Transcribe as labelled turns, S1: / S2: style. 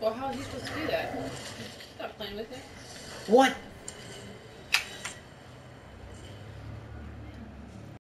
S1: Well, how is he supposed to do that? Stop playing with it.
S2: What?